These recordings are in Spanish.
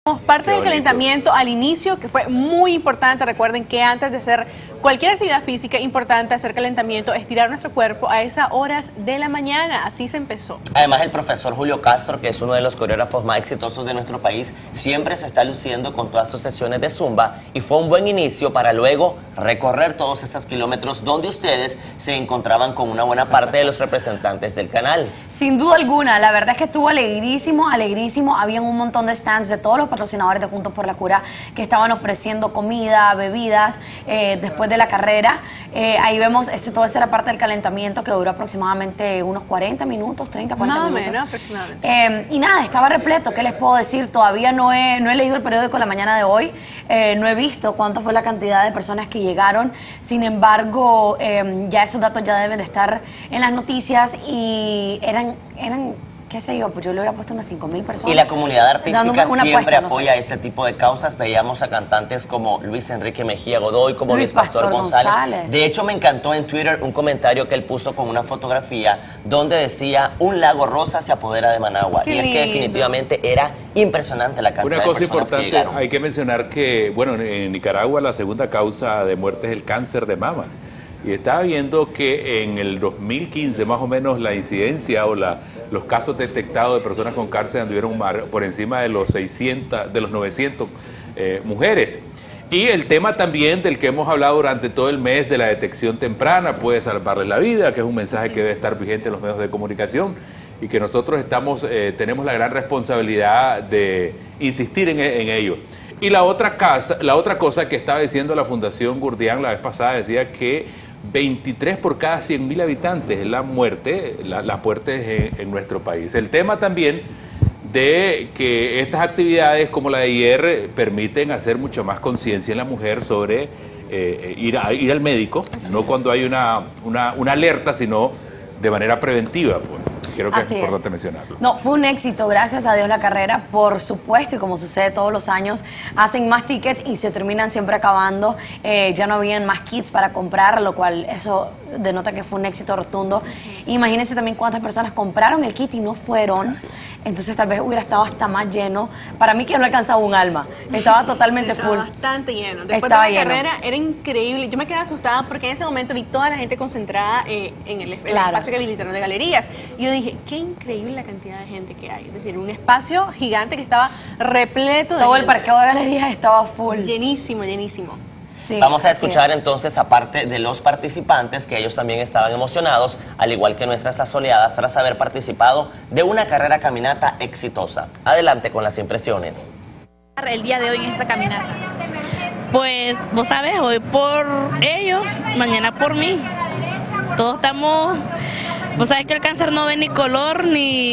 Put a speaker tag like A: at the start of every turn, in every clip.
A: Parte del calentamiento al inicio, que fue muy importante. Recuerden que antes de hacer cualquier actividad física importante, hacer calentamiento, estirar nuestro cuerpo a esas horas de la mañana. Así se empezó.
B: Además, el profesor Julio Castro, que es uno de los coreógrafos más exitosos de nuestro país, siempre se está luciendo con todas sus sesiones de zumba y fue un buen inicio para luego recorrer todos esos kilómetros donde ustedes se encontraban con una buena parte de los representantes del canal.
C: Sin duda alguna, la verdad es que estuvo alegrísimo, alegrísimo. Habían un montón de stands de todos los patrocinadores de Juntos por la Cura que estaban ofreciendo comida, bebidas, después de la carrera. Ahí vemos, toda esa era parte del calentamiento que duró aproximadamente unos 40 minutos, 30, 40 minutos.
A: Más o menos, aproximadamente.
C: Y nada, estaba repleto. ¿Qué les puedo decir? Todavía no he leído el periódico la mañana de hoy. No he visto cuánto fue la cantidad de personas que llegaron. Sin embargo, ya esos datos ya deben de estar en las noticias y eran qué sé yo, pues yo le hubiera puesto unas 5.000 personas.
B: Y la comunidad artística siempre
C: apuesta,
B: apoya este tipo de causas. Veíamos a cantantes como Luis Enrique Mejía Godoy, como Luis Pastor González. De hecho, me encantó en Twitter un comentario que él puso con una fotografía donde decía: un lago rosa se apodera de Managua. Y es que definitivamente era impresionante la cantidad de personas que llegaron. Una cosa importante,
D: hay que mencionar que, bueno, en Nicaragua la segunda causa de muerte es el cáncer de mamas. Y estaba viendo que en el 2015 más o menos la incidencia o los casos detectados de personas con cáncer anduvieron por encima de los 900 mujeres. Y el tema también del que hemos hablado durante todo el mes de la detección temprana puede salvarles la vida, que es un mensaje que debe estar vigente en los medios de comunicación y que nosotros tenemos la gran responsabilidad de insistir en ello. Y la otra cosa que estaba diciendo la Fundación Gurdián la vez pasada decía que 23 por cada 100.000 habitantes es la muerte en nuestro país. El tema también de que estas actividades como la de ayer permiten hacer mucho más conciencia en la mujer sobre ir al médico, no cuando hay una alerta, sino de manera preventiva, pues. Creo que es importante mencionarlo.
C: No, fue un éxito, gracias a Dios la carrera, por supuesto, y como sucede todos los años, hacen más tickets y se terminan siempre acabando. Ya no habían más kits para comprar, lo cual eso denota que fue un éxito rotundo. Imagínense también cuántas personas compraron el kit y no fueron. Entonces tal vez hubiera estado hasta más lleno. Para mí que no alcanzaba un alma, estaba totalmente full.
A: Estaba bastante lleno. Después de la carrera era increíble. Yo me quedé asustada porque en ese momento vi toda la gente concentrada en el espacio que habilitaron de galerías. Y yo dije, qué increíble la cantidad de gente que hay. Es decir, un espacio gigante que estaba repleto de
C: todo
A: gente.
C: El parqueo de galerías estaba full.
A: Llenísimo, llenísimo.
B: Sí, vamos a escuchar entonces aparte de los participantes, que ellos también estaban emocionados, al igual que nuestras asoleadas, tras haber participado de una carrera caminata exitosa. Adelante con las impresiones.
E: El día de hoy en esta caminata, pues vos sabes, hoy por ellos, mañana por mí. Todos estamos, vos sabes que el cáncer no ve ni color,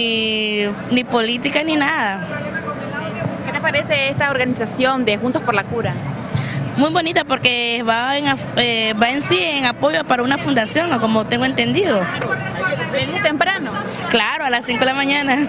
E: ni política, ni nada.
F: ¿Qué te parece esta organización de Juntos por la Cura?
E: Muy bonita porque va en sí en apoyo para una fundación, como tengo entendido.
F: ¿Venís temprano?
E: Claro, a las 5 de la mañana.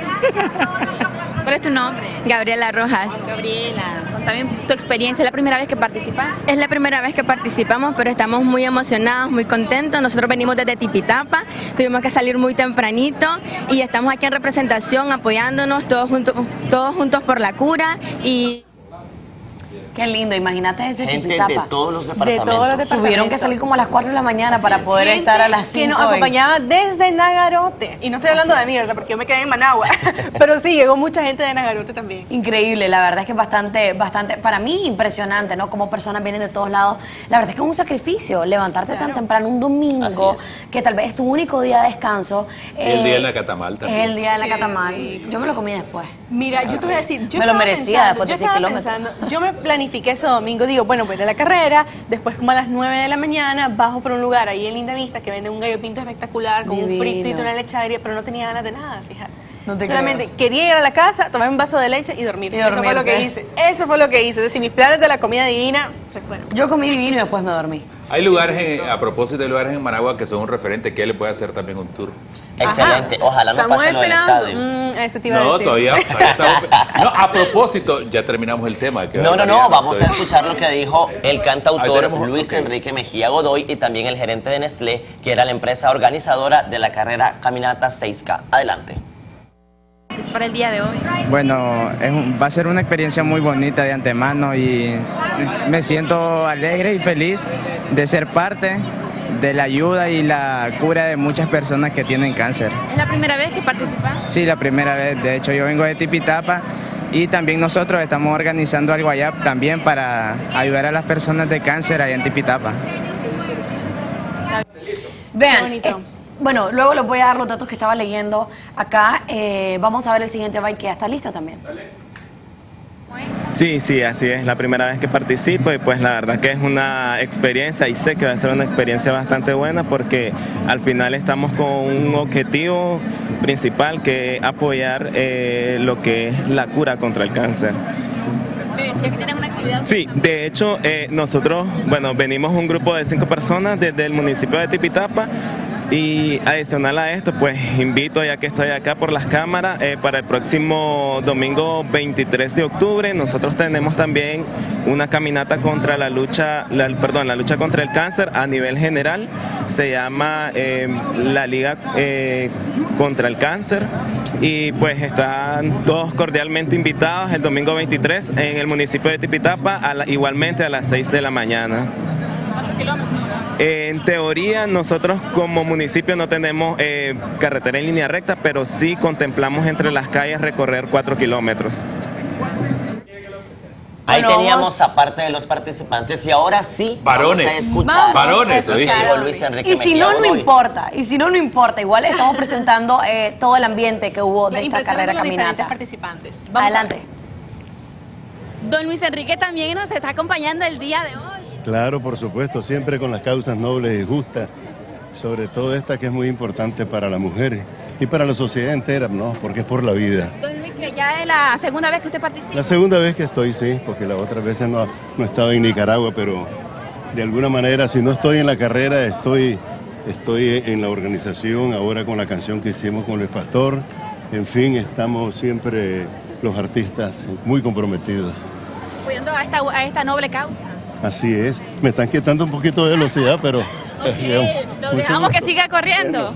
F: ¿Cuál es tu nombre?
G: Gabriela Rojas.
F: Gabriela, contame tu experiencia. ¿Es la primera vez que participas?
G: Es la primera vez que participamos, pero estamos muy emocionados, muy contentos. Nosotros venimos desde Tipitapa, tuvimos que salir muy tempranito y estamos aquí en representación apoyándonos todos juntos por la cura. Y
C: qué lindo, imagínate desde
B: Tipitapa. De todos los departamentos.
C: Tuvieron que salir como a las 4 de la mañana para poder estar a las 5.
A: Que nos acompañaba desde Nagarote. Y no estoy hablando de mí, ¿verdad? Porque yo me quedé en Managua. Pero sí, llegó mucha gente de Nagarote también.
C: Increíble, la verdad es que bastante, para mí impresionante, ¿no? Como personas vienen de todos lados. La verdad es que es un sacrificio levantarte tan temprano un domingo, que tal vez es tu único día de descanso.
D: El día de la Catamal también.
C: Es el día de la Catamal. Yo me lo comí después.
A: Mira, yo te voy a decir, yo
C: me lo merecía después de 6 kilómetros.
A: Yo me planifiqué ese domingo, digo, bueno, voy a la carrera, después como a las 9 de la mañana bajo por un lugar ahí en Linda Vista que vende un gallo pinto espectacular con un frito y una leche agria, pero no tenía ganas de nada, fíjate. Solamente quería ir a la casa, tomar un vaso de leche y dormir. Eso fue lo que hice. Eso fue lo que hice. Es decir, mis planes de la comida divina se fueron.
C: Yo comí divino y después me dormí.
D: Hay lugares, a propósito de lugares en Managua que son un referente, que le puede hacer también un tour.
B: Excelente. Ajá. Ojalá no pase lo del estadio.
A: Ese te iba a decir.
D: Todavía estamos. No, a propósito, ya terminamos el tema.
B: No, vamos a escuchar lo que dijo el cantautor Luis Enrique Mejía Godoy y también el gerente de Nestlé, que era la empresa organizadora de la carrera Caminata 6K. Adelante.
F: participar el día de hoy?
H: Bueno, va a ser una experiencia muy bonita de antemano y me siento alegre y feliz de ser parte de la ayuda y la cura de muchas personas que tienen cáncer.
F: ¿Es la primera vez que participas?
H: Sí, la primera vez. De hecho, yo vengo de Tipitapa y también nosotros estamos organizando algo allá también para ayudar a las personas de cáncer allá en Tipitapa.
C: Vean, bueno, luego les voy a dar los datos que estaba leyendo acá. Vamos a ver el siguiente bike que ya está lista también.
I: Sí, sí, así es, la primera vez que participo y pues la verdad que es una experiencia y sé que va a ser una experiencia bastante buena porque al final estamos con un objetivo principal que es apoyar lo que es la cura contra el cáncer.
F: ¿Me decía que tienen una actividad?
I: Sí, de hecho nosotros, bueno, venimos un grupo de 5 personas desde el municipio de Tipitapa. Y adicional a esto, pues invito, ya que estoy acá por las cámaras, para el próximo domingo 23 de octubre, nosotros tenemos también una caminata contra la lucha contra el cáncer a nivel general. Se llama la Liga contra el Cáncer. Y pues están todos cordialmente invitados el domingo 23 en el municipio de Tipitapa, igualmente a las 6 de la mañana.
F: ¿Cuántos kilómetros?
I: En teoría, nosotros como municipio no tenemos carretera en línea recta, pero sí contemplamos entre las calles recorrer 4 kilómetros.
B: Ahí teníamos aparte de los participantes y ahora sí
D: varones,
B: vamos a escuchar.
D: Varones,
B: oíste. Luis Enrique
C: Y si
B: Mejía
C: no, no
B: Godoy.
C: importa. Y si no, no importa. Igual estamos presentando todo el ambiente que hubo de esta carrera
A: los diferentes
C: caminata.
A: participantes. Vamos
C: Adelante.
F: Don Luis Enrique también nos está acompañando el día de hoy.
J: Claro, por supuesto, siempre con las causas nobles y justas, sobre todo esta que es muy importante para la mujer y para la sociedad entera, ¿no? Porque es por la vida.
F: Don Luis, que ya es la segunda vez que usted participa.
J: La segunda vez que estoy, sí, porque las otras veces no estaba en Nicaragua, pero de alguna manera, si no estoy en la carrera, estoy en la organización, ahora con la canción que hicimos con Luis Pastor. En fin, estamos siempre los artistas muy comprometidos.
F: Apoyando a esta noble causa.
J: Así es, me están quitando un poquito de velocidad, pero...
F: Lo dejamos que siga corriendo.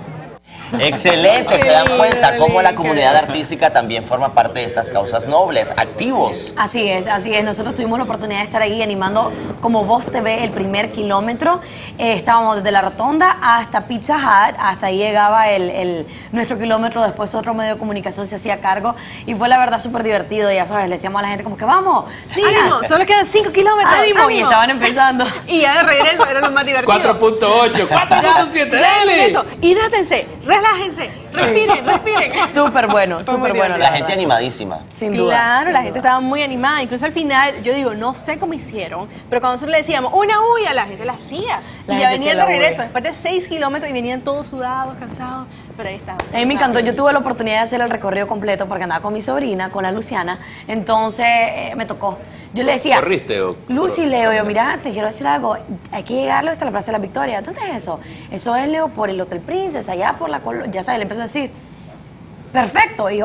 B: Excelente, se dan cuenta cómo la comunidad artística también forma parte de estas causas nobles, activos.
C: Así es, así es. Nosotros tuvimos la oportunidad de estar ahí animando como Voz TV el primer kilómetro. Estábamos desde la rotonda hasta Pizza Hut, hasta ahí llegaba nuestro kilómetro, después otro medio de comunicación se hacía cargo y fue la verdad súper divertido, ya sabes, le decíamos a la gente como que vamos, sigan.
A: ¡Ánimo! Solo quedan 5 kilómetros.
C: ¡Ánimo! Y estaban empezando.
A: Y ya de regreso era lo más divertido.
D: 4.8, 4.7, dale.
A: Hidrátense, relájense, respiren, respiren.
C: Súper bueno, súper bueno.
B: La gente animadísima.
C: Sin duda.
A: Claro,
C: sin
A: la
C: duda.
A: gente estaba muy animada. Incluso al final, yo digo, no sé cómo hicieron, pero cuando nosotros le decíamos una huya, la gente la hacía.
C: La
A: y ya
C: gente
A: venían
C: sí
A: de
C: la
A: regreso,
C: huye.
A: después de 6 kilómetros y venían todos sudados, cansados. Pero ahí estaba.
C: A mí me encantó, yo tuve la oportunidad de hacer el recorrido completo porque andaba con mi sobrina, con la Luciana, entonces me tocó. Yo le decía,
D: ¿Corriste o
C: Lucy, Leo, yo mira, te quiero decir algo, hay que llegarlo hasta la Plaza de la Victoria. ¿Dónde es eso? Eso es, Leo, por el Hotel Princess, allá por la ya sabes, le empezó a decir, perfecto. Y yo,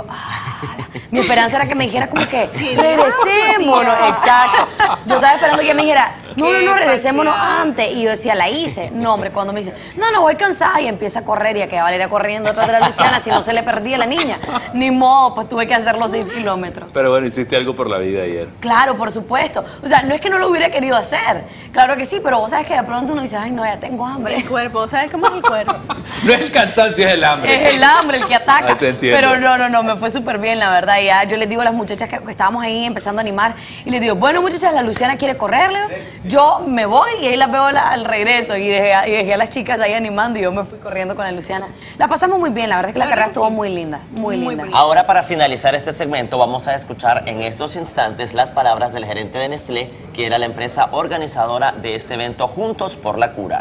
C: mi esperanza era que me dijera como que regresémonos. Exacto. Yo estaba esperando que ella me dijera, no, regresémonos antes. Y yo decía, la hice. No, hombre, cuando me dice, no, voy cansada y empieza a correr y a que Valeria corriendo atrás de la Luciana, si no se le perdía a la niña. Ni modo, pues tuve que hacer los 6 kilómetros.
D: Pero bueno, hiciste algo por la vida ayer.
C: Claro, por supuesto. O sea, no es que no lo hubiera querido hacer. Claro que sí, pero vos sabes que de pronto uno dice, ay, no, ya tengo hambre.
A: El cuerpo, ¿sabes cómo es el cuerpo?
D: No es el cansancio, es el hambre.
C: Es el hambre el que ataca.
D: Ahí te entiendo.
C: Pero no, me fue súper bien, la verdad. Ya yo les digo a las muchachas que estábamos ahí empezando a animar y les digo, bueno, muchachas, la Luciana quiere correrle, yo me voy y ahí las veo al regreso y dejé a las chicas ahí animando y yo me fui corriendo con la Luciana. La pasamos muy bien, la verdad es que la carrera estuvo muy linda, muy linda.
B: Ahora, para finalizar este segmento, vamos a escuchar en estos instantes las palabras del gerente de Nestlé, que era la empresa organizadora de este evento Juntos por la Cura.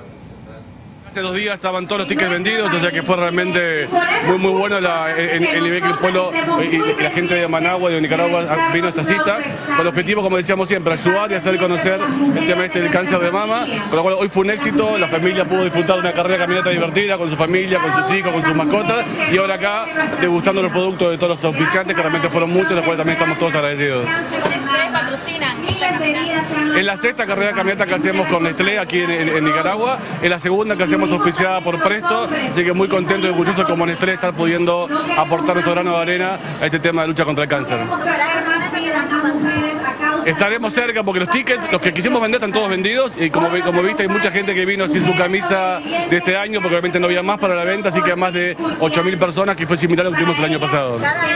K: Hace 2 días estaban todos los tickets vendidos, o sea que fue realmente muy bueno el nivel que el pueblo y la gente de Managua y de Nicaragua vino a esta cita, con el objetivo, como decíamos siempre, ayudar y hacer conocer el tema del cáncer de mama, con lo cual hoy fue un éxito, la familia pudo disfrutar de una carrera de caminata divertida con su familia, con sus hijos, con sus mascotas, y ahora acá degustando los productos de todos los auspiciantes, que realmente fueron muchos, los cuales también estamos todos agradecidos.
F: patrocinan esta caminata?
K: Es la sexta carrera de caminata que hacemos con Nestlé aquí en Nicaragua. Es la segunda que hacemos auspiciada por Presto. Así que muy contento y orgulloso como Nestlé estar pudiendo aportar nuestro grano de arena a este tema de lucha contra el cáncer. Estaremos cerca porque los tickets, los que quisimos vender, están todos vendidos. Y como viste, hay mucha gente que vino sin su camisa de este año porque obviamente no había más para la venta. Así que más de 8.000 personas, que fue similar a lo que tuvimos el año pasado.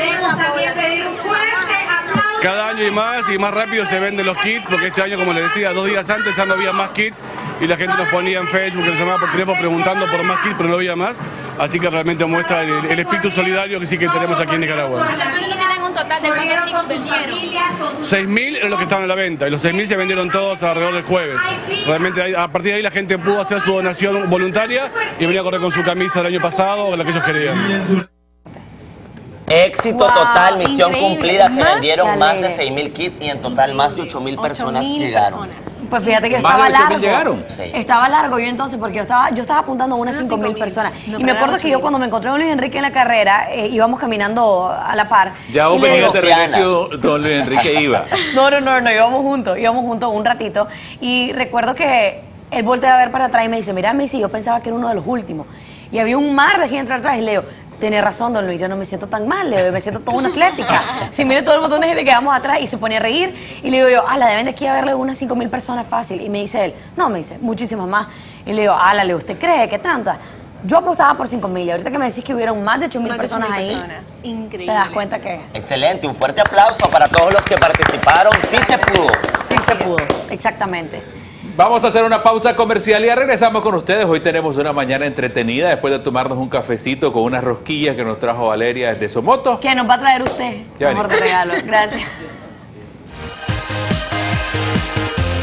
K: Cada año y más rápido se venden los kits, porque este año, como les decía, 2 días antes ya no había más kits y la gente nos ponía en Facebook, nos llamaba por teléfono preguntando por más kits, pero no había más. Así que realmente muestra el espíritu solidario que sí que tenemos aquí en Nicaragua.
F: ¿Tienen un total de cuántos kits vendieron?
K: 6.000 es lo que estaban a la venta y los 6.000 se vendieron todos alrededor del jueves. Realmente a partir de ahí la gente pudo hacer su donación voluntaria y venía a correr con su camisa del año pasado o la que ellos querían.
B: Éxito total, misión
A: increíble.
B: cumplida, se vendieron
C: Qué
B: más de
C: alegre.
B: 6.000 kits y en total más de 8.000 personas
A: 8.000
B: llegaron.
A: personas.
C: Pues fíjate que
D: ¿Más
C: estaba
D: de 8.000
C: largo.
D: llegaron?
B: Sí.
C: Estaba largo yo entonces porque yo estaba apuntando a unas 5.000 personas.
A: No,
C: Y me
A: pero
C: acuerdo
A: eran
C: que yo
A: 8.000.
C: cuando me encontré con Luis Enrique en la carrera, íbamos caminando a la par.
D: Ya
C: y
D: vos
C: le
D: venías
C: digo,
D: de regreso, don Luis Enrique iba.
C: No, íbamos juntos un ratito. Y recuerdo que él voltea a ver para atrás y me dice, mira, Missy, yo pensaba que era uno de los últimos. Y había un mar de gente atrás y le digo, tiene razón, don Luis, yo no me siento tan mal, le digo, me siento toda una atlética. Si mire todo el montón de gente que vamos atrás y se ponía a reír. Y le digo yo, ala, deben de aquí haberle unas 5.000 personas fácil. Y me dice él, no, me dice, muchísimas más. Y le digo, ala, ¿usted cree que tantas? Yo apostaba por 5.000 y ahorita que me decís que hubieron más de 8.000 personas ahí,
A: Increíble.
C: te das cuenta que
B: Excelente, un fuerte aplauso para todos los que participaron. Sí se pudo.
C: sí se pudo. Exactamente.
D: Vamos a hacer una pausa comercial y ya regresamos con ustedes. Hoy tenemos una mañana entretenida después de tomarnos un cafecito con unas rosquillas que nos trajo Valeria desde Somoto.
C: ¿Qué nos va a traer usted?
D: Ya
C: Mejor de regalo. Gracias.